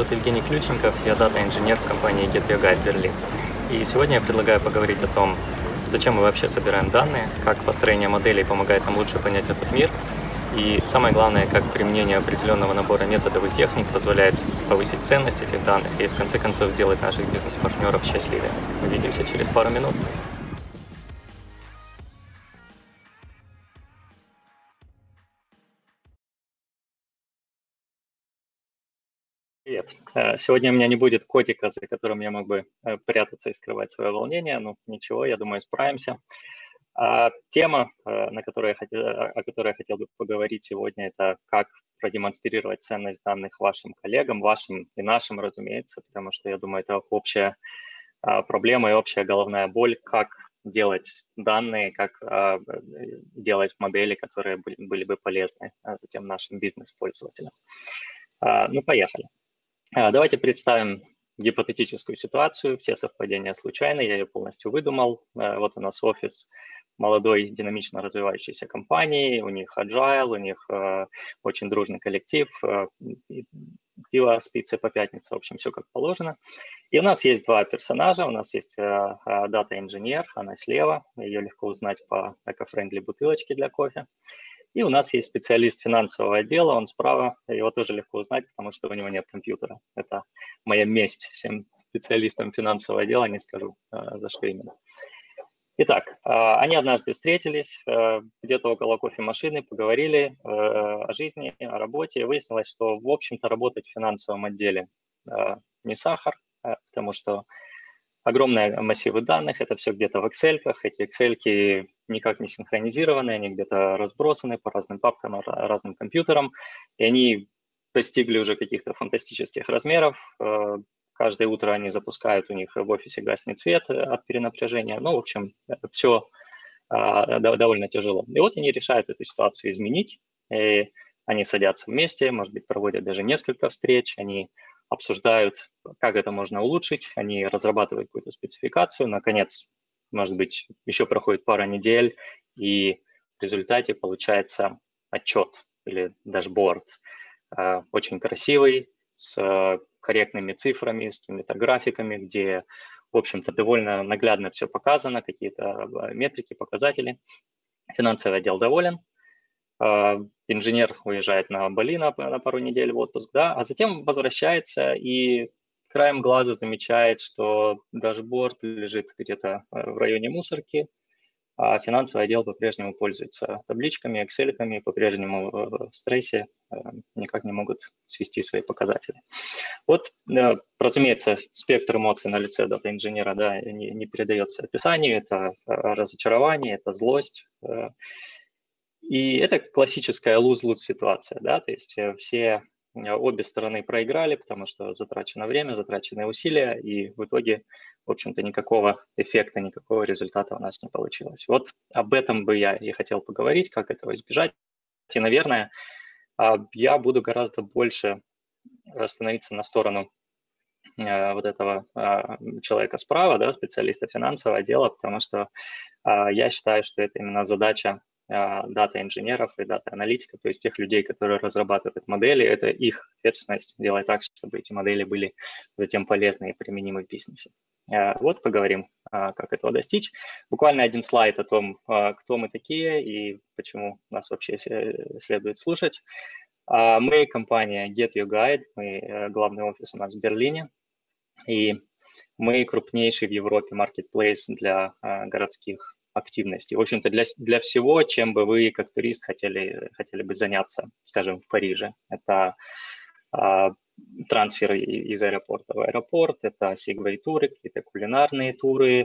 зовут Евгений Ключенков, я дата-инженер в компании Get Your Guide Berlin. И сегодня я предлагаю поговорить о том, зачем мы вообще собираем данные, как построение моделей помогает нам лучше понять этот мир, и самое главное, как применение определенного набора методов и техник позволяет повысить ценность этих данных и в конце концов сделать наших бизнес-партнеров счастливее. Увидимся через пару минут. Привет. Сегодня у меня не будет котика, за которым я мог бы прятаться и скрывать свое волнение. Ну, ничего, я думаю, справимся. Тема, о которой я хотел бы поговорить сегодня, это как продемонстрировать ценность данных вашим коллегам, вашим и нашим, разумеется, потому что, я думаю, это общая проблема и общая головная боль, как делать данные, как делать модели, которые были бы полезны затем нашим бизнес-пользователям. Ну, поехали. Давайте представим гипотетическую ситуацию. Все совпадения случайны, я ее полностью выдумал. Вот у нас офис молодой, динамично развивающейся компании, у них agile, у них очень дружный коллектив, пиво с пиццей по пятницам, в общем, все как положено. И у нас есть два персонажа, у нас есть дата-инженер, она слева, ее легко узнать по эко-френдли бутылочке для кофе. И у нас есть специалист финансового отдела, он справа, его тоже легко узнать, потому что у него нет компьютера. Это моя месть всем специалистам финансового отдела, не скажу, за что именно. Итак, они однажды встретились где-то около кофемашины, поговорили о жизни, о работе, и выяснилось, что, в общем-то, работать в финансовом отделе не сахар, потому что огромные массивы данных, это все где-то в Excel-ках, эти Excel-ки никак не синхронизированы, они где-то разбросаны по разным папкам, разным компьютерам, и они достигли уже каких-то фантастических размеров. Каждое утро они запускают, у них в офисе гаснет свет от перенапряжения. Ну, в общем, все довольно тяжело. И вот они решают эту ситуацию изменить. И они садятся вместе, может быть, проводят даже несколько встреч, они обсуждают, как это можно улучшить, они разрабатывают какую-то спецификацию. Наконец, может быть, еще проходит пара недель, и в результате получается отчет или дашборд. Очень красивый, с корректными цифрами, с какими-то графиками, где, в общем-то, довольно наглядно все показано, какие-то метрики, показатели. Финансовый отдел доволен. Инженер уезжает на Бали на пару недель в отпуск, да, а затем возвращается и краем глаза замечает, что дашборд лежит где-то в районе мусорки, а финансовый отдел по-прежнему пользуется табличками, Excel-ками, по-прежнему в стрессе, никак не могут свести свои показатели. Вот, разумеется, спектр эмоций на лице дата-инженера, да, не передается описанию, это разочарование, это злость. И это классическая lose-lose ситуация, да, то есть обе стороны проиграли, потому что затрачено время, затрачены усилия, и в итоге, в общем-то, никакого эффекта, никакого результата у нас не получилось. Вот об этом бы я и хотел поговорить, как этого избежать. И, наверное, я буду гораздо больше становиться на сторону вот этого человека справа, да, специалиста финансового отдела, потому что я считаю, что это именно задача дата-инженеров и дата-аналитиков, то есть тех людей, которые разрабатывают модели, это их ответственность делать так, чтобы эти модели были затем полезны и применимы в бизнесе. Вот поговорим, как этого достичь. Буквально один слайд о том, кто мы такие и почему нас вообще следует слушать. Мы компания Get Your Guide, главный офис у нас в Берлине, и мы крупнейший в Европе marketplace для городских активностей. В общем-то, для всего, чем бы вы как турист хотели бы заняться, скажем, в Париже. Это трансферы из аэропорта в аэропорт, это сегвей-туры, какие-то кулинарные туры,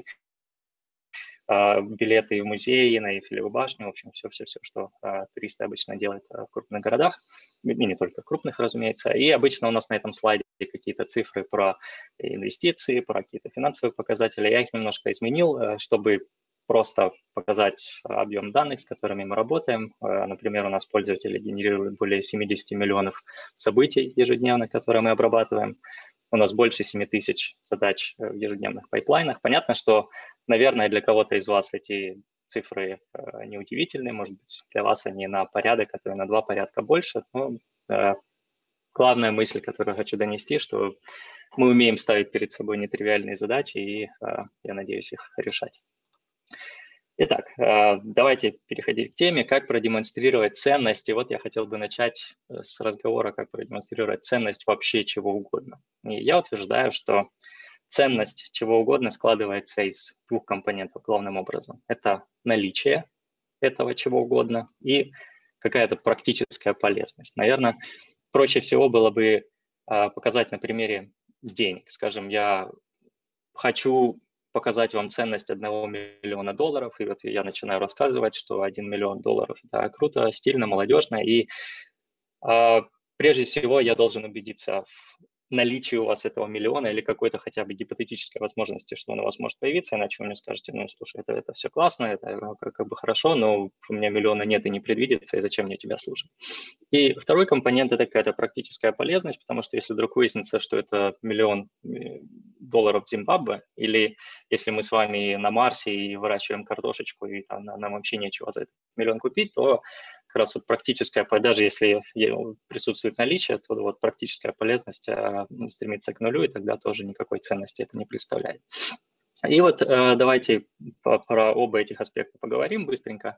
билеты в музеи, на Эйфелеву башню, в общем, все, что туристы обычно делают в крупных городах, и не только крупных, разумеется. И обычно у нас на этом слайде какие-то цифры про инвестиции, про какие-то финансовые показатели. Я их немножко изменил, чтобы просто показать объем данных, с которыми мы работаем. Например, у нас пользователи генерируют более 70 миллионов событий ежедневно, которые мы обрабатываем. У нас больше 7 тысяч задач в ежедневных пайплайнах. Понятно, что, наверное, для кого-то из вас эти цифры неудивительны. Может быть, для вас они на порядок, а то и на 2 порядка больше. Но главная мысль, которую хочу донести, что мы умеем ставить перед собой нетривиальные задачи, и я надеюсь их решать. Итак, давайте переходить к теме, как продемонстрировать ценность. И вот я хотел бы начать с разговора, как продемонстрировать ценность вообще чего угодно. И я утверждаю, что ценность чего угодно складывается из двух компонентов главным образом. Это наличие этого чего угодно и какая-то практическая полезность. Наверное, проще всего было бы показать на примере денег. Скажем, я хочу показать вам ценность $1 миллиона, и вот я начинаю рассказывать, что $1 миллион – это круто, стильно, молодежно, и прежде всего я должен убедиться в наличии у вас этого миллиона или какой-то хотя бы гипотетической возможности, что он у вас может появиться, иначе вы мне скажете, ну, слушай, это все классно, это как бы хорошо, но у меня миллиона нет и не предвидится, и зачем мне тебя слушать? И второй компонент – это какая-то практическая полезность, потому что если вдруг выяснится, что это $1 миллион в Зимбабве, или если мы с вами на Марсе и выращиваем картошечку, и там нам вообще нечего за этот миллион купить, то как раз вот практическая, даже если присутствует наличие, то вот практическая полезность стремится к нулю, и тогда тоже никакой ценности это не представляет. И вот давайте про оба этих аспекта поговорим быстренько.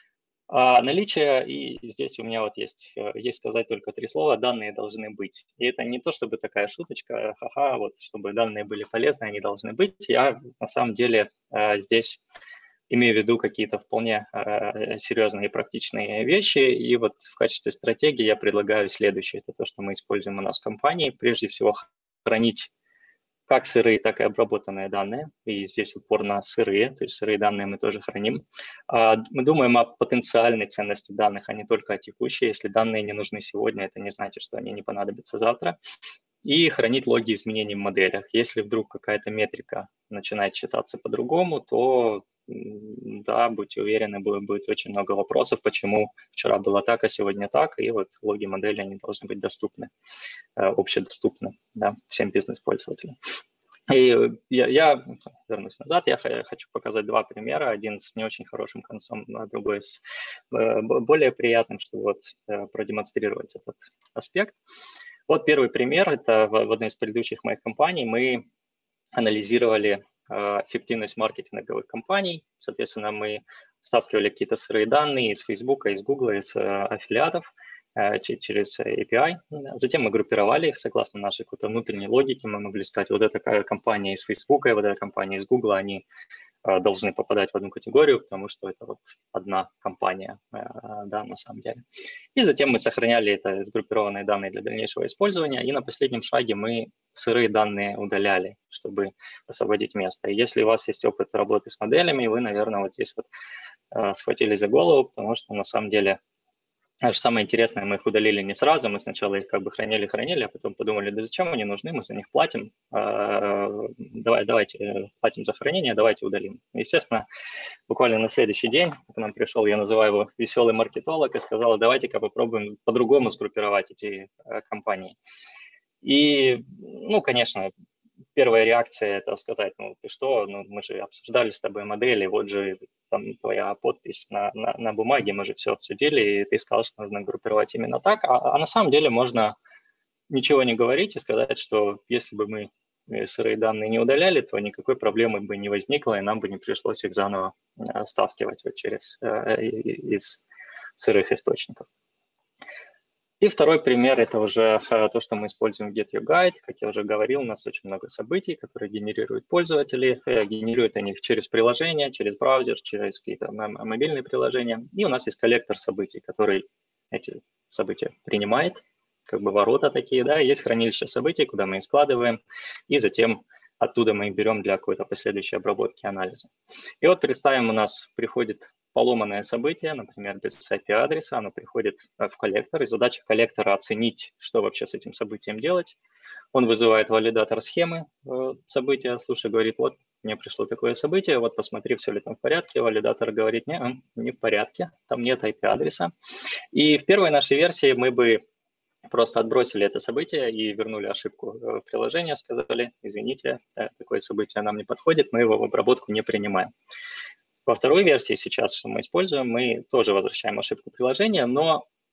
Наличие, и здесь у меня вот есть сказать только 3 слова: данные должны быть. И это не то, чтобы такая шуточка, ха-ха, вот чтобы данные были полезны, они должны быть. Я на самом деле здесь имею в виду какие-то вполне серьезные и практичные вещи. И вот в качестве стратегии я предлагаю следующее. Это то, что мы используем у нас в компании. Прежде всего, хранить как сырые, так и обработанные данные. И здесь упор на сырые, то есть сырые данные мы тоже храним. Мы думаем о потенциальной ценности данных, а не только о текущей. Если данные не нужны сегодня, это не значит, что они не понадобятся завтра. И хранить логи изменений в моделях. Если вдруг какая-то метрика начинает читаться по-другому, то да, будьте уверены, будет очень много вопросов, почему вчера было так, а сегодня так, и вот логи модели, они должны быть доступны, общедоступны, да, всем бизнес-пользователям. И я вернусь назад, я хочу показать 2 примера, один с не очень хорошим концом, а другой с более приятным, чтобы вот продемонстрировать этот аспект. Вот первый пример, это в одной из предыдущих моих компаний мы анализировали эффективность маркетинговых кампаний. Соответственно, мы стаскивали какие-то сырые данные из Facebook, из Google, из аффилиатов через API. Затем мы группировали их согласно нашей какой-то внутренней логике. Мы могли сказать, вот эта компания из Facebook, вот эта компания из Google, они должны попадать в одну категорию, потому что это вот одна компания, да, на самом деле. И затем мы сохраняли это сгруппированные данные для дальнейшего использования, и на последнем шаге мы сырые данные удаляли, чтобы освободить место. И если у вас есть опыт работы с моделями, вы, наверное, вот здесь вот схватились за голову, потому что на самом деле самое интересное, мы их удалили не сразу, мы сначала их как бы хранили, а потом подумали, да зачем они нужны, мы за них платим, давайте платим за хранение, давайте удалим. Естественно, буквально на следующий день к нам пришел, я называю его веселый маркетолог, и сказал, давайте-ка попробуем по-другому сгруппировать эти компании. И, ну, конечно, первая реакция – это сказать, ну, ты что, ну, мы же обсуждали с тобой модели, вот же там твоя подпись на бумаге, мы же все обсудили, и ты сказал, что нужно группировать именно так. А на самом деле можно ничего не говорить и сказать, что если бы мы сырые данные не удаляли, то никакой проблемы бы не возникло, и нам бы не пришлось их заново стаскивать вот из сырых источников. И второй пример – это уже то, что мы используем в Get Your Guide. Как я уже говорил, у нас очень много событий, которые генерируют пользователи. Генерируют они их через приложение, через браузер, через какие-то мобильные приложения. И у нас есть коллектор событий, который эти события принимает, как бы ворота такие, да, есть хранилище событий, куда мы их складываем, и затем оттуда мы их берем для какой-то последующей обработки, анализа. И вот представим, у нас приходит поломанное событие, например, без IP-адреса, оно приходит в коллектор, и задача коллектора оценить, что вообще с этим событием делать. Он вызывает валидатор схемы события, слушай, говорит, вот, мне пришло такое событие, вот посмотри, все ли там в порядке. Валидатор говорит, не в порядке, там нет IP-адреса. И в первой нашей версии мы бы просто отбросили это событие и вернули ошибку в приложение, сказали, извините, такое событие нам не подходит, мы его в обработку не принимаем. Во второй версии сейчас, что мы используем, мы тоже возвращаем ошибку приложения, но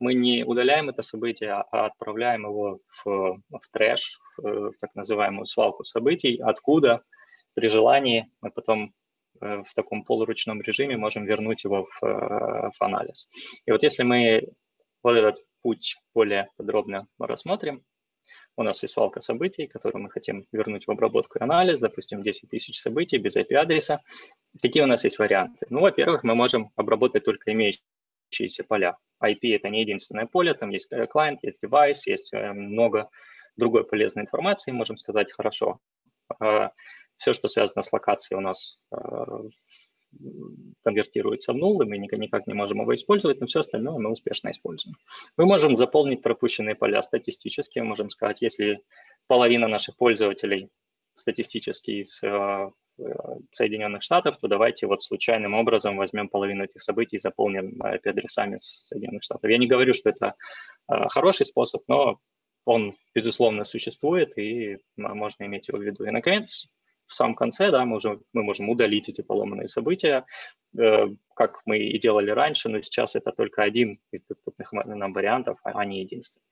мы не удаляем это событие, а отправляем его в трэш, в так называемую свалку событий, откуда при желании мы потом в таком полуручном режиме можем вернуть его в анализ. И вот если мы вот этот путь более подробно рассмотрим, у нас есть свалка событий, которую мы хотим вернуть в обработку и анализ, допустим, 10 тысяч событий без IP-адреса. Какие у нас есть варианты? Ну, во-первых, мы можем обработать только имеющиеся поля. IP – это не единственное поле, там есть клиент, есть девайс, есть много другой полезной информации. Можем сказать, хорошо, все, что связано с локацией, у нас конвертируется в null, и мы никак не можем его использовать, но все остальное мы успешно используем. Мы можем заполнить пропущенные поля статистически, можем сказать, если половина наших пользователей статистически из Соединенных Штатов, то давайте вот случайным образом возьмем половину этих событий и заполним IP-адресами Соединенных Штатов. Я не говорю, что это хороший способ, но он, безусловно, существует, и можно иметь его в виду. И, наконец, в самом конце, да, мы можем удалить эти поломанные события, как мы и делали раньше, но сейчас это только один из доступных нам вариантов, а не единственный.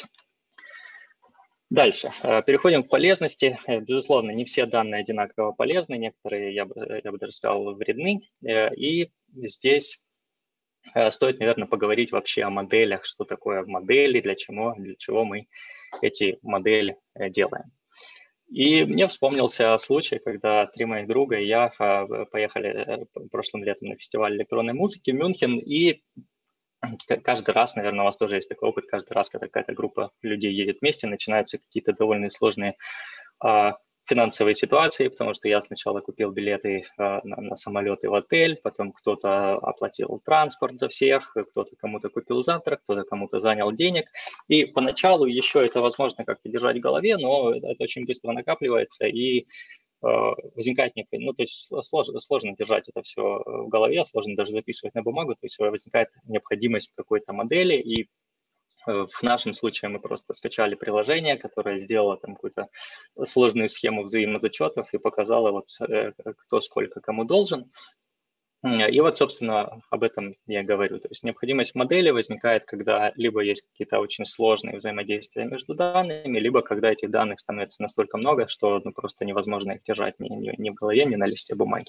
Дальше. Переходим к полезности. Безусловно, не все данные одинаково полезны, некоторые, я бы даже сказал, вредны. И здесь стоит, наверное, поговорить вообще о моделях, что такое модели, для чего мы эти модели делаем. И мне вспомнился случай, когда 3 моих друга и я поехали прошлым летом на фестиваль электронной музыки в Мюнхен, и каждый раз, наверное, у вас тоже есть такой опыт, каждый раз, когда какая-то группа людей едет вместе, начинаются какие-то довольно сложные финансовые ситуации, потому что я сначала купил билеты на самолет и в отель, потом кто-то оплатил транспорт за всех, кто-то кому-то купил завтрак, кто-то кому-то занял денег. И поначалу еще это возможно как-то держать в голове, но это очень быстро накапливается и возникает то есть сложно держать это все в голове, сложно даже записывать на бумагу, то есть возникает необходимость в какой-то модели, и в нашем случае мы просто скачали приложение, которое сделало там какую-то сложную схему взаимозачетов и показало, вот, кто сколько кому должен. И вот, собственно, об этом я говорю. То есть необходимость модели возникает, когда либо есть какие-то очень сложные взаимодействия между данными, либо когда этих данных становится настолько много, что просто невозможно их держать ни в голове, ни на листе бумаги.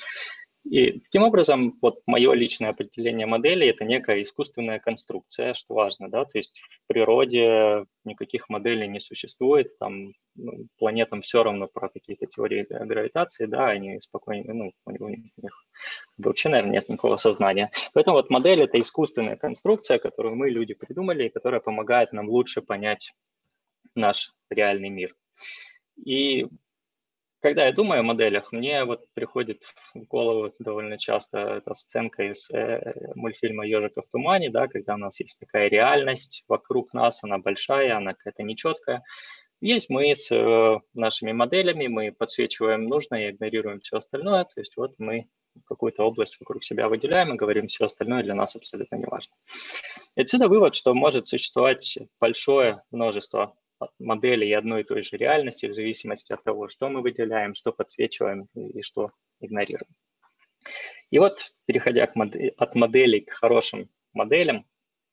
И таким образом, вот мое личное определение модели – это некая искусственная конструкция, что важно, да, то есть в природе никаких моделей не существует, там планетам все равно про какие-то теории гравитации, да, они спокойно, у них вообще, наверное, нет никакого сознания. Поэтому вот модель – это искусственная конструкция, которую мы, люди, придумали, и которая помогает нам лучше понять наш реальный мир. И когда я думаю о моделях, мне вот приходит в голову довольно часто эта сценка из мультфильма «Ежика в тумане», да, когда у нас есть такая реальность вокруг нас, она большая, она какая-то нечеткая. Есть мы с нашими моделями, мы подсвечиваем нужное и игнорируем все остальное, то есть вот мы какую-то область вокруг себя выделяем и говорим, все остальное для нас абсолютно не важно. И отсюда вывод, что может существовать большое множество моделей одной и той же реальности в зависимости от того, что мы выделяем, что подсвечиваем и что игнорируем. И вот, переходя от моделей к хорошим моделям,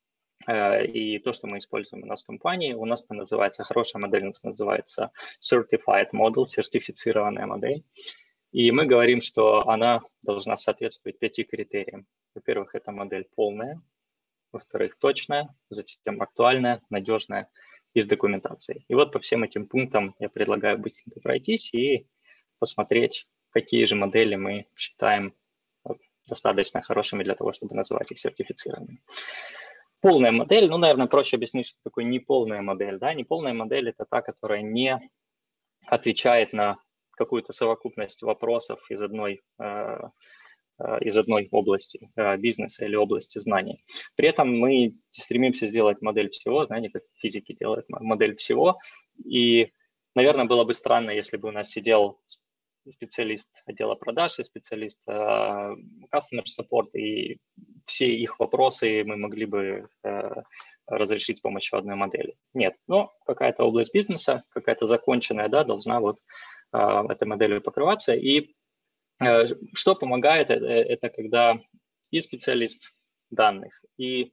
и то, что мы используем у нас в компании, у нас это называется, хорошая модель у нас называется Certified Model, сертифицированная модель. И мы говорим, что она должна соответствовать 5 критериям. Во-первых, это модель полная, во-вторых, точная, затем актуальная, надежная и с документацией. И вот по всем этим пунктам я предлагаю быстренько пройтись и посмотреть, какие же модели мы считаем достаточно хорошими для того, чтобы называть их сертифицированными. Полная модель, наверное, проще объяснить, что такое неполная модель. Да? Неполная модель – это та, которая не отвечает на какую-то совокупность вопросов из одной области бизнеса или области знаний. При этом мы стремимся сделать модель всего, знаете, как физики делают модель всего. И, наверное, было бы странно, если бы у нас сидел специалист отдела продаж и специалист customer support, и все их вопросы мы могли бы разрешить с помощью одной модели. Нет, но какая-то область бизнеса, какая-то законченная, да, должна вот этой моделью покрываться. И что помогает, это когда и специалист данных, и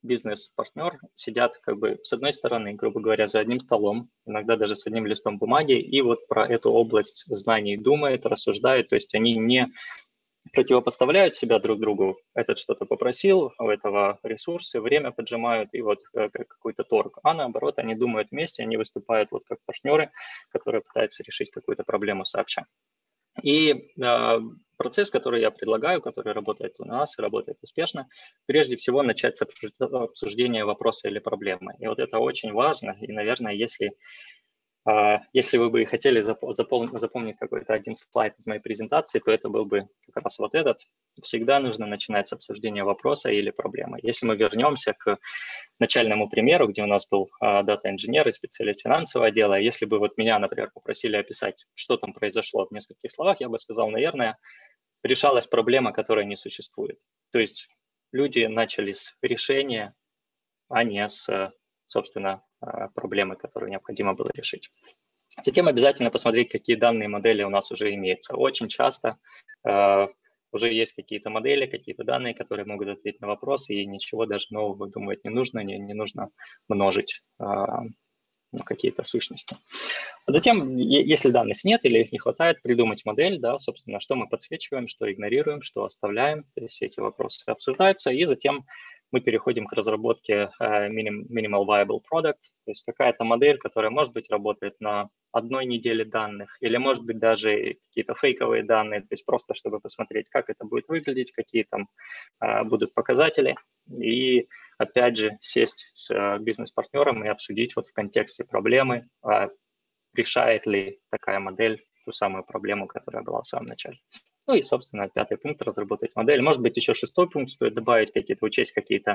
бизнес-партнер сидят как бы с одной стороны, грубо говоря, за одним столом, иногда даже с одним листом бумаги, и вот про эту область знаний думают, рассуждают, то есть они не противопоставляют себя друг другу. Этот что-то попросил, у этого ресурсы, время поджимают, и вот какой-то торг. А наоборот, они думают вместе, они выступают вот как партнеры, которые пытаются решить какую-то проблему сообща. И процесс, который я предлагаю, который работает у нас, работает успешно, прежде всего начать с обсуждения вопроса или проблемы. И вот это очень важно, и, наверное, если вы бы хотели запомнить какой-то один слайд из моей презентации, то это был бы как раз вот этот. Всегда нужно начинать с обсуждения вопроса или проблемы. Если мы вернемся к начальному примеру, где у нас был дата-инженер и специалист финансового отдела, если бы вот меня, например, попросили описать, что там произошло в нескольких словах, я бы сказал, наверное, решалась проблема, которая не существует. То есть люди начали с решения, а не с, собственно, проблемы, которую необходимо было решить. Затем обязательно посмотреть, какие данные модели у нас уже имеются. Очень часто уже есть какие-то модели, какие-то данные, которые могут ответить на вопросы, и ничего даже нового думать не нужно, не нужно множить какие-то сущности. Затем, если данных нет или их не хватает, придумать модель, да, собственно, что мы подсвечиваем, что игнорируем, что оставляем. То есть все эти вопросы обсуждаются, и затем мы переходим к разработке Minimal Viable Product, то есть какая-то модель, которая, может быть, работает на одной неделе данных, или, может быть, даже какие-то фейковые данные, то есть просто чтобы посмотреть, как это будет выглядеть, какие там будут показатели, и, опять же, сесть с бизнес-партнером и обсудить вот в контексте проблемы, решает ли такая модель ту самую проблему, которая была в самом начале. Ну и, собственно, 5-й пункт – разработать модель. Может быть, еще 6-й пункт стоит добавить какие-то, учесть какие-то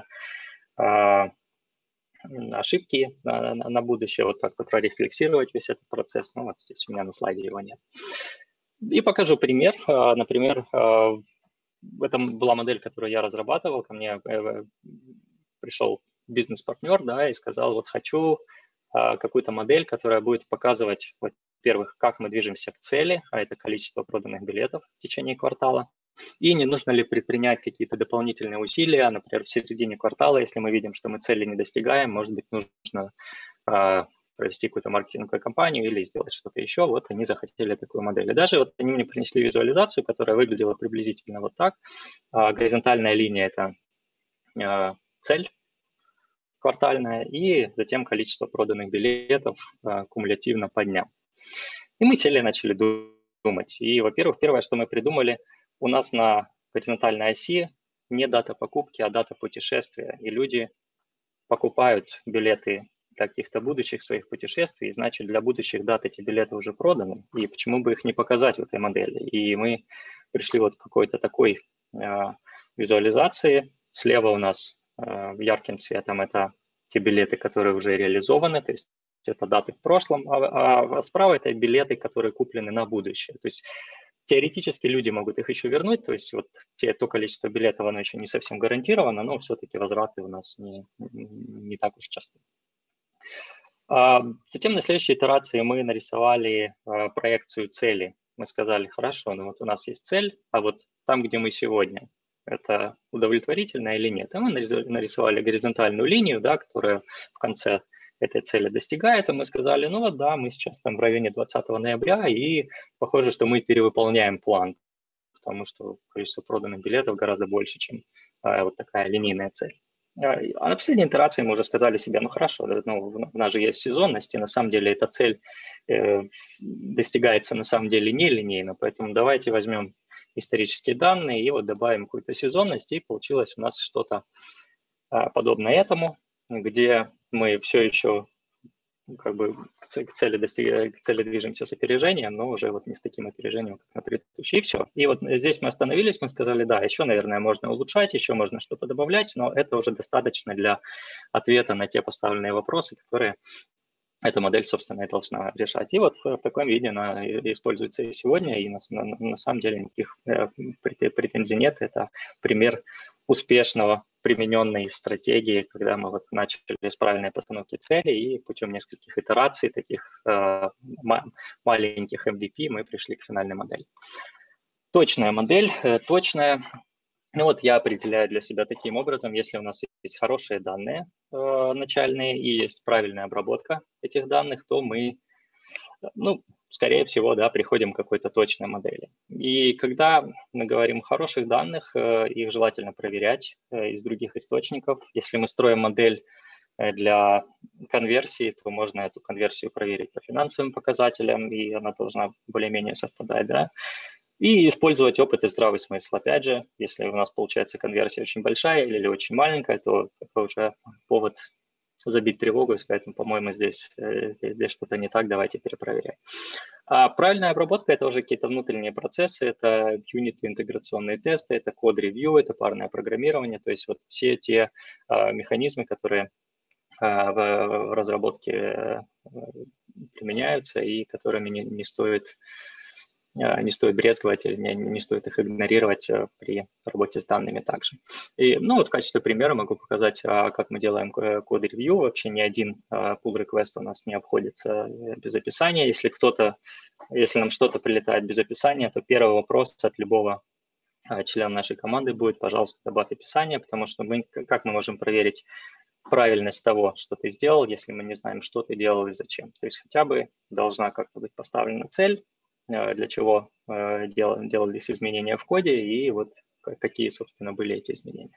ошибки на будущее, вот так вот прорефлексировать весь этот процесс. Ну вот здесь у меня на слайде его нет. И покажу пример. Например, это была модель, которую я разрабатывал. Ко мне пришел бизнес-партнер, да, и сказал, вот хочу какую-то модель, которая будет показывать, во-первых, как мы движемся к цели, а это количество проданных билетов в течение квартала, и не нужно ли предпринять какие-то дополнительные усилия, например, в середине квартала, если мы видим, что мы цели не достигаем, может быть, нужно провести какую-то маркетинговую кампанию или сделать что-то еще. Вот они захотели такую модель. И даже вот они мне принесли визуализацию, которая выглядела приблизительно вот так. Горизонтальная линия – это цель квартальная, и затем количество проданных билетов кумулятивно по дням. И мы сели и начали думать. И, во-первых, первое, что мы придумали, у нас на горизонтальной оси не дата покупки, а дата путешествия. И люди покупают билеты для каких-то будущих своих путешествий, значит, для будущих дат эти билеты уже проданы, и почему бы их не показать в этой модели? И мы пришли вот к какой-то такой визуализации. Слева у нас ярким цветом это те билеты, которые уже реализованы, то есть это даты в прошлом, а справа это билеты, которые куплены на будущее. То есть теоретически люди могут их еще вернуть, то есть вот то количество билетов, оно еще не совсем гарантировано, но все-таки возвраты у нас не так уж часто. Затем на следующей итерации мы нарисовали проекцию цели. Мы сказали, хорошо, ну вот у нас есть цель, а вот там, где мы сегодня, это удовлетворительно или нет. И мы нарисовали горизонтальную линию, да, которая в конце этой цели достигает, и мы сказали, ну вот да, мы сейчас там в районе 20 ноября, и похоже, что мы перевыполняем план, потому что количество проданных билетов гораздо больше, чем вот такая линейная цель. А на последней итерации мы уже сказали себе, ну хорошо, ну, у нас же есть сезонность, и на самом деле эта цель достигается на самом деле не линейно, поэтому давайте возьмем исторические данные и вот добавим какую-то сезонность, и получилось у нас что-то подобное этому, где мы все еще как бы к цели движемся с опережением, но уже вот не с таким опережением, как на предыдущей, и все. И вот здесь мы остановились, мы сказали, да, еще, наверное, можно улучшать, еще можно что-то добавлять, но это уже достаточно для ответа на те поставленные вопросы, которые эта модель, собственно, и должна решать. И вот в таком виде она используется и сегодня, и на самом деле никаких претензий нет. Это пример успешного примененной стратегии, когда мы вот начали с правильной постановки цели, и путем нескольких итераций, таких маленьких MVP, мы пришли к финальной модели. Точная модель, точная. Ну вот я определяю для себя таким образом, если у нас есть хорошие данные начальные и есть правильная обработка этих данных, то мы, ну, скорее всего, да, приходим к какой-то точной модели. И когда мы говорим о хороших данных, их желательно проверять из других источников. Если мы строим модель для конверсии, то можно эту конверсию проверить по финансовым показателям, и она должна более-менее совпадать, да. И использовать опыт и здравый смысл. Опять же, если у нас получается конверсия очень большая или очень маленькая, то это уже повод забить тревогу и сказать, ну, по-моему, здесь что-то не так, давайте перепроверяем. А правильная обработка – это уже какие-то внутренние процессы, это юниты, интеграционные тесты, это код-ревью, это парное программирование, то есть вот все те механизмы, которые в разработке применяются и которыми не стоит брезговать или не стоит их игнорировать при работе с данными также. И, ну, вот в качестве примера могу показать, как мы делаем код-ревью. Вообще ни один pull request у нас не обходится без описания. Если нам что-то прилетает без описания, то первый вопрос от любого члена нашей команды будет, пожалуйста, добавь описание, потому что как мы можем проверить правильность того, что ты сделал, если мы не знаем, что ты делал и зачем. То есть хотя бы должна как-то быть поставлена цель, для чего делались изменения в коде, и вот какие, собственно, были эти изменения.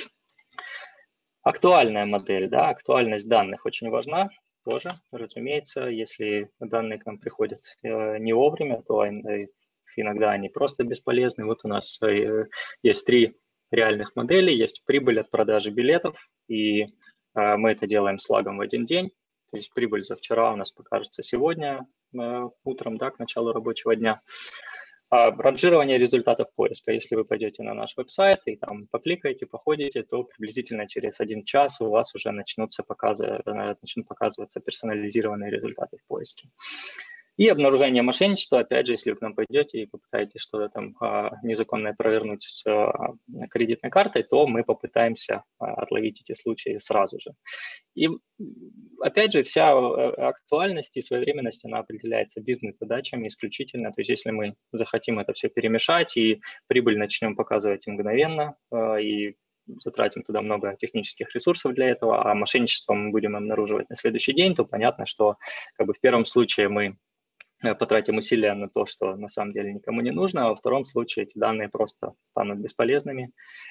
Актуальная модель, да, актуальность данных очень важна тоже, разумеется. Если данные к нам приходят не вовремя, то иногда они просто бесполезны. Вот у нас есть 3 реальных модели. Есть прибыль от продажи билетов, и мы это делаем с лагом в 1 день. То есть прибыль за вчера у нас покажется сегодня утром, да, к началу рабочего дня. Ранжирование результатов поиска. Если вы пойдете на наш веб-сайт и там покликаете, походите, то приблизительно через 1 час у вас уже начнут показываться персонализированные результаты в поиске. И обнаружение мошенничества, опять же, если вы к нам пойдете и попытаетесь что-то там незаконное провернуть с кредитной картой, то мы попытаемся отловить эти случаи сразу же. И опять же, вся актуальность и своевременность, она определяется бизнес-задачами исключительно. То есть если мы захотим это все перемешать и прибыль начнем показывать мгновенно, и затратим туда много технических ресурсов для этого, а мошенничество мы будем обнаруживать на следующий день, то понятно, что как бы в первом случае мы потратим усилия на то, что на самом деле никому не нужно, а во втором случае эти данные просто станут бесполезными,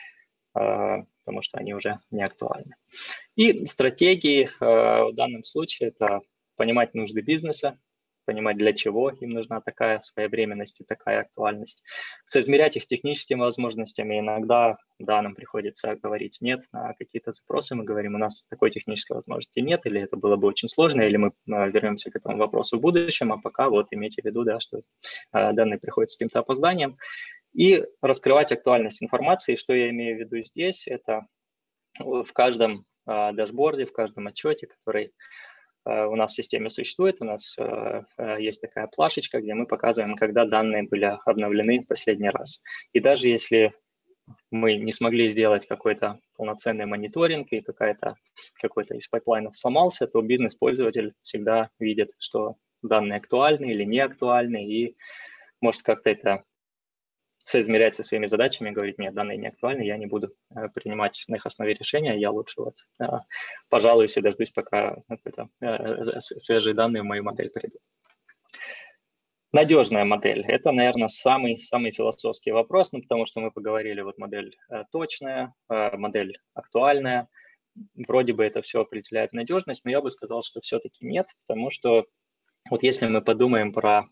потому что они уже не актуальны. И стратегии в данном случае – это понимать нужды бизнеса, понимать, для чего им нужна такая своевременность и такая актуальность, соизмерять их с техническими возможностями. Иногда, да, нам приходится говорить «нет» на какие-то запросы. Мы говорим, у нас такой технической возможности нет, или это было бы очень сложно, или мы вернемся к этому вопросу в будущем, а пока вот имейте в виду, да, что данные приходят с каким-то опозданием. И раскрывать актуальность информации. Что я имею в виду здесь? Это в каждом дашборде, в каждом отчете, который у нас в системе существует, у нас есть такая плашечка, где мы показываем, когда данные были обновлены в последний раз. И даже если мы не смогли сделать какой-то полноценный мониторинг и какой-то из пайплайнов сломался, то бизнес-пользователь всегда видит, что данные актуальны или не актуальны, и может как-то это соизмерять со своими задачами, говорить, нет, данные не актуальны, я не буду принимать на их основе решения, я лучше вот пожалуюсь и дождусь, пока свежие данные в мою модель придут. Надежная модель – это, наверное, самый философский вопрос, потому что мы поговорили, вот модель точная, модель актуальная, вроде бы это все определяет надежность, но я бы сказал, что все-таки нет, потому что вот если мы подумаем про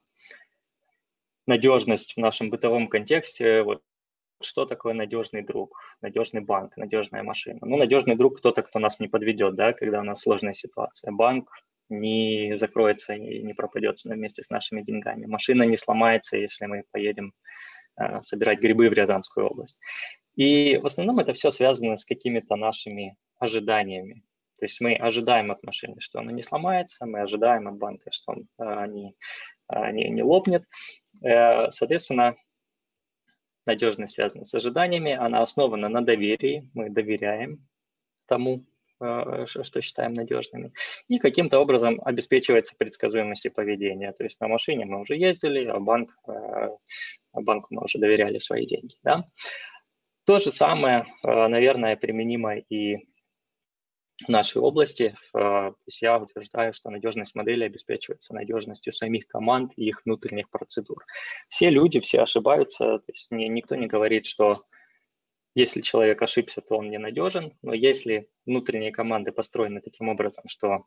надежность в нашем бытовом контексте, вот что такое надежный друг, надежный банк, надежная машина? Ну, надежный друг кто-то, кто нас не подведет, да, когда у нас сложная ситуация. Банк не закроется и не пропадет вместе с нашими деньгами. Машина не сломается, если мы поедем собирать грибы в Рязанскую область. И в основном это все связано с какими-то нашими ожиданиями. То есть мы ожидаем от машины, что она не сломается, мы ожидаем от банка, что он не лопнет. Соответственно, надежность связана с ожиданиями, она основана на доверии, мы доверяем тому, что считаем надежными, и каким-то образом обеспечивается предсказуемость и поведение. То есть на машине мы уже ездили, а банку мы уже доверяли свои деньги. Да? То же самое, наверное, применимо и в нашей области. То есть я утверждаю, что надежность модели обеспечивается надежностью самих команд и их внутренних процедур. Все люди, все ошибаются, то есть никто не говорит, что если человек ошибся, то он ненадежен, но если внутренние команды построены таким образом, что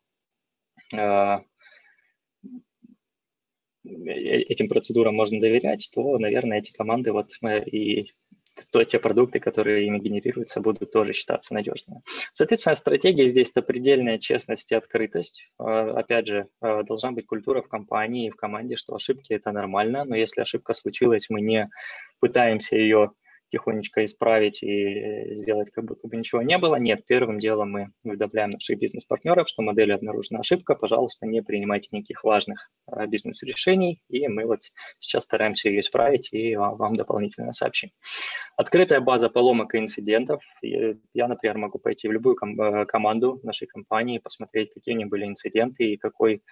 этим процедурам можно доверять, то, наверное, эти команды и те продукты, которые ими генерируются, будут тоже считаться надежными. Соответственно, стратегия здесь – это предельная честность и открытость. Опять же, должна быть культура в компании и в команде, что ошибки – это нормально, но если ошибка случилась, мы не пытаемся ее тихонечко исправить и сделать, как будто бы ничего не было. Нет, первым делом мы уведомляем наших бизнес-партнеров, что в модели обнаружена ошибка, пожалуйста, не принимайте никаких важных бизнес-решений, и мы вот сейчас стараемся ее исправить и вам дополнительно сообщим. Открытая база поломок и инцидентов. Я, например, могу пойти в любую команду нашей компании, посмотреть, какие у них были инциденты и какой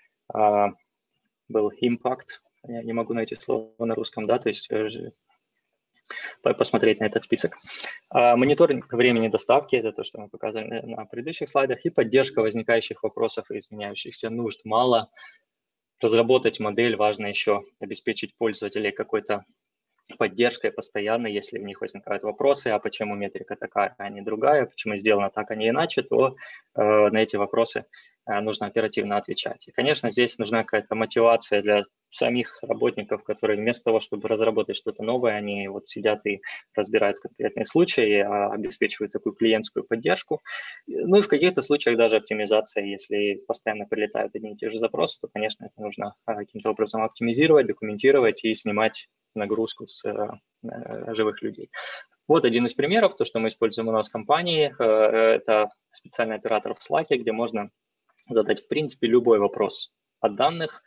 был импакт. Я не могу найти слово на русском, да, то есть посмотреть на этот список. Мониторинг времени доставки, это то, что мы показывали на предыдущих слайдах, и поддержка возникающих вопросов и изменяющихся нужд. Мало разработать модель, важно еще обеспечить пользователей какой-то поддержкой постоянно, если у них возникают вопросы, а почему метрика такая, а не другая, почему сделано так, а не иначе, то на эти вопросы нужно оперативно отвечать. И, конечно, здесь нужна какая-то мотивация для самих работников, которые вместо того, чтобы разработать что-то новое, они вот сидят и разбирают конкретные случаи, обеспечивают такую клиентскую поддержку. Ну и в каких-то случаях даже оптимизация, если постоянно прилетают одни и те же запросы, то, конечно, это нужно каким-то образом оптимизировать, документировать и снимать нагрузку с живых людей. Вот один из примеров, то, что мы используем у нас в компании, это специальный оператор в Slack, где можно задать, в принципе, любой вопрос от данных,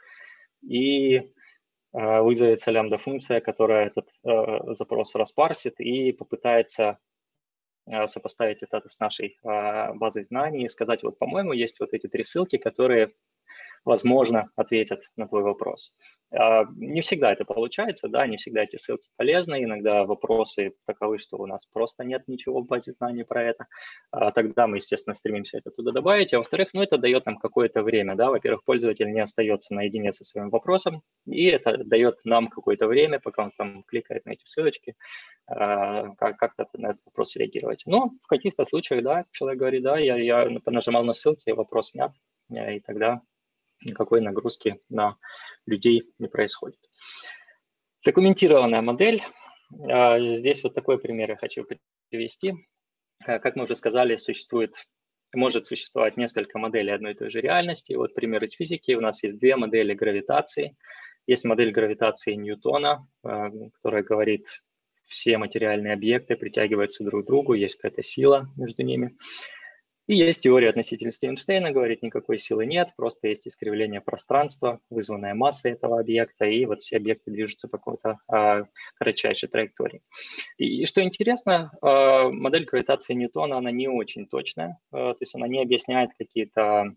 и вызовется лямбда-функция, которая этот запрос распарсит и попытается сопоставить это с нашей базой знаний и сказать, вот, по-моему, есть вот эти 3 ссылки, которые, возможно, ответят на твой вопрос. Не всегда это получается, да, не всегда эти ссылки полезны, иногда вопросы таковы, что у нас просто нет ничего в базе знаний про это. Тогда мы, естественно, стремимся это туда добавить. А во-вторых, ну, это дает нам какое-то время, да, во-первых, пользователь не остается наедине со своим вопросом, и это дает нам какое-то время, пока он там кликает на эти ссылочки, как-то на этот вопрос реагировать. Но в каких-то случаях, да, человек говорит, да, я нажимал на ссылки, вопрос снят, и тогда никакой нагрузки на людей не происходит. Документированная модель. Здесь вот такой пример я хочу привести. Как мы уже сказали, может существовать несколько моделей одной и той же реальности. Вот пример из физики. У нас есть 2 модели гравитации. Есть модель гравитации Ньютона, которая говорит, все материальные объекты притягиваются друг к другу, есть какая-то сила между ними. И есть теория относительности Эйнштейна, говорит, никакой силы нет, просто есть искривление пространства, вызванное массой этого объекта, и вот все объекты движутся по какой-то кратчайшей траектории. И что интересно, модель гравитации Ньютона, она не очень точная, то есть она не объясняет какие-то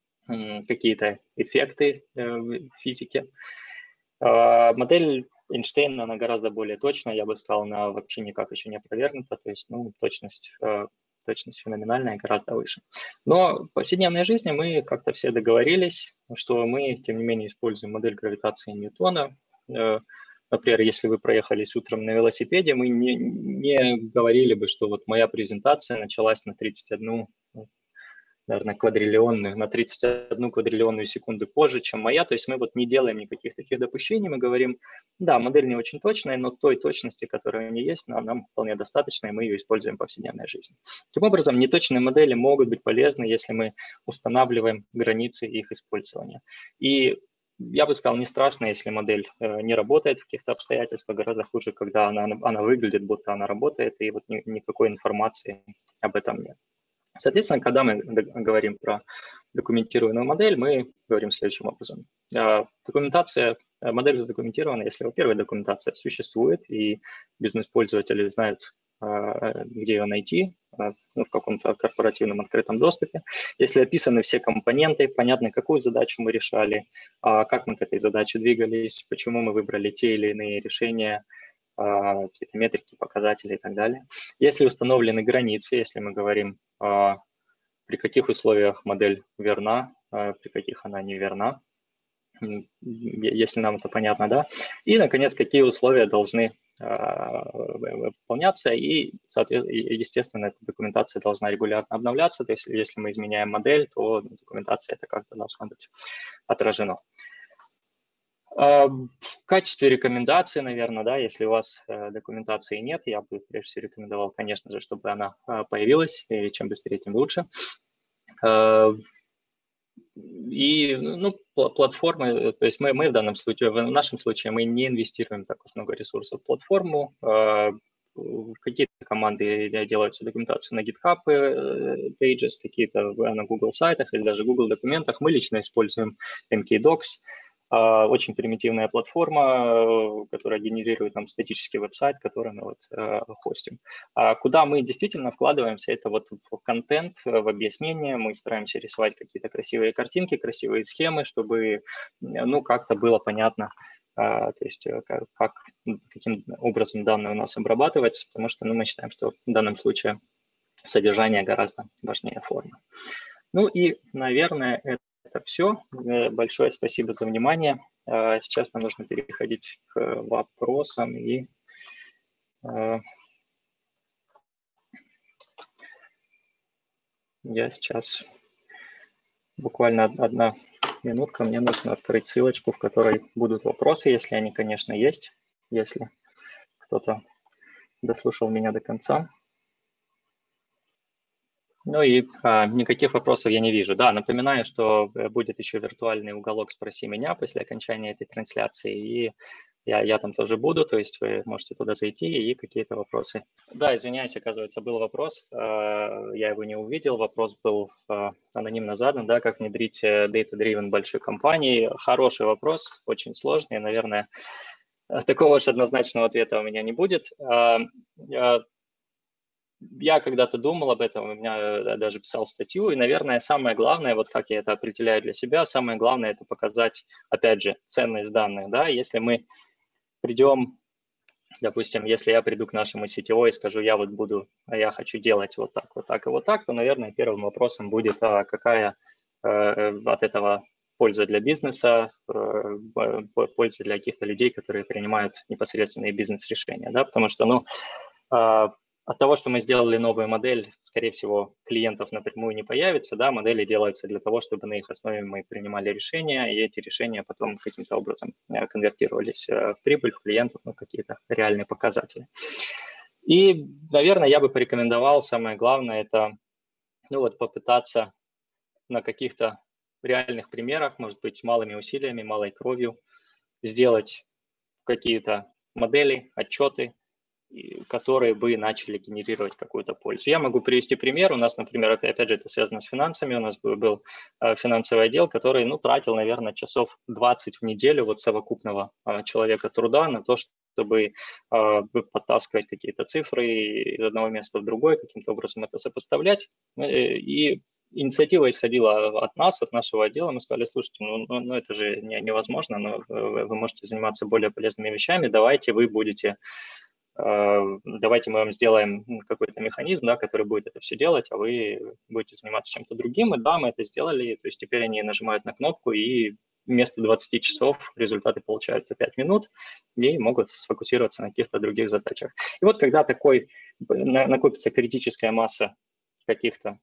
эффекты в физике. Модель Эйнштейна, она гораздо более точная, я бы сказал, она вообще никак еще не опровергнута, то есть, ну, точность феноменальная, гораздо выше. Но в повседневной жизни мы как-то все договорились, что мы, тем не менее, используем модель гравитации Ньютона. Например, если вы проехались утром на велосипеде, мы не говорили бы, что вот моя презентация началась на 31, наверное, на 31 квадриллионную секунду позже, чем моя. То есть мы вот не делаем никаких таких допущений, мы говорим, да, модель не очень точная, но той точности, которая у нее есть, нам вполне достаточно, и мы ее используем в повседневной жизни. Таким образом, неточные модели могут быть полезны, если мы устанавливаем границы их использования. И я бы сказал, не страшно, если модель не работает в каких-то обстоятельствах, гораздо хуже, когда она выглядит, будто она работает, и вот никакой информации об этом нет. Соответственно, когда мы говорим про документированную модель, мы говорим следующим образом. Модель задокументирована, если, во-первых, документация существует, и бизнес-пользователи знают, где ее найти, в каком-то корпоративном открытом доступе. Если описаны все компоненты, понятно, какую задачу мы решали, как мы к этой задаче двигались, почему мы выбрали те или иные решения, какие-то метрики, показатели и так далее. Если установлены границы, если мы говорим, при каких условиях модель верна, при каких она не верна, если нам это понятно, да. И, наконец, какие условия должны выполняться, и, естественно, эта документация должна регулярно обновляться, то есть если мы изменяем модель, то документация это как-то должна быть отражено. В качестве рекомендации, наверное, да, если у вас документации нет, я бы прежде всего рекомендовал, конечно же, чтобы она появилась, и чем быстрее, тем лучше. И, ну, платформы, то есть мы в данном случае, в нашем случае мы не инвестируем так уж много ресурсов в платформу. Какие-то команды делаются документацию на GitHub Pages, какие-то на Google сайтах или даже Google документах. Мы лично используем MKDocs. Очень примитивная платформа, которая генерирует нам статический веб-сайт, который мы вот хостим. А куда мы действительно вкладываемся, это вот в контент, в объяснение. Мы стараемся рисовать какие-то красивые картинки, красивые схемы, чтобы, ну, как-то было понятно, то есть каким образом данные у нас обрабатываются, потому что, ну, мы считаем, что в данном случае содержание гораздо важнее формы. Ну и, наверное, это все. Большое спасибо за внимание. Сейчас нам нужно переходить к вопросам. И я сейчас, буквально одна минутка, мне нужно открыть ссылочку, в которой будут вопросы, если они, конечно, есть, если кто-то дослушал меня до конца. Ну и никаких вопросов я не вижу. Да, напоминаю, что будет еще виртуальный уголок «Спроси меня» после окончания этой трансляции, и я там тоже буду, то есть вы можете туда зайти и какие-то вопросы. Да, извиняюсь, оказывается, был вопрос, я его не увидел, вопрос был анонимно задан, да, как внедрить data-driven большой компании. Хороший вопрос, очень сложный, наверное, такого уж однозначного ответа у меня не будет. Я когда-то думал об этом, у меня даже писал статью, и, наверное, самое главное, вот как я это определяю для себя, самое главное – это показать, опять же, ценность данных, да, если мы придем, допустим, если я приду к нашему CTO и скажу, я вот буду, я хочу делать вот так, вот так и вот так, то, наверное, первым вопросом будет, какая от этого польза для бизнеса, польза для каких-то людей, которые принимают непосредственные бизнес-решения, да, потому что, ну, от того, что мы сделали новую модель, скорее всего, клиентов напрямую не появится, да, модели делаются для того, чтобы на их основе мы принимали решения, и эти решения потом каким-то образом конвертировались в прибыль, в клиентов, ну, какие-то реальные показатели. И, наверное, я бы порекомендовал, самое главное, это, ну, вот попытаться на каких-то реальных примерах, может быть, малыми усилиями, малой кровью, сделать какие-то модели, отчеты, которые бы начали генерировать какую-то пользу. Я могу привести пример. У нас, например, опять же, это связано с финансами. У нас был финансовый отдел, который, ну, тратил, наверное, часов 20 в неделю вот совокупного человека труда на то, чтобы подтаскивать какие-то цифры из одного места в другое, каким-то образом это сопоставлять. И инициатива исходила от нас, от нашего отдела. Мы сказали, слушайте, ну это же невозможно, но вы можете заниматься более полезными вещами, давайте вы будете... Давайте мы вам сделаем какой-то механизм, да, который будет это все делать, а вы будете заниматься чем-то другим. И да, мы это сделали, то есть теперь они нажимают на кнопку, и вместо 20 часов результаты получаются 5 минут и могут сфокусироваться на каких-то других задачах. И вот когда накопится критическая масса каких-то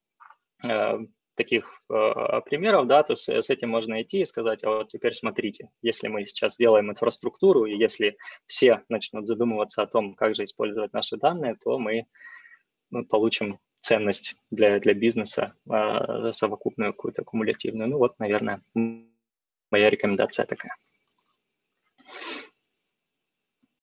таких примеров, да, то с этим можно идти и сказать, а вот теперь смотрите, если мы сейчас сделаем инфраструктуру, и если все начнут задумываться о том, как же использовать наши данные, то мы получим ценность для бизнеса, совокупную какую-то кумулятивную. Ну вот, наверное, моя рекомендация такая.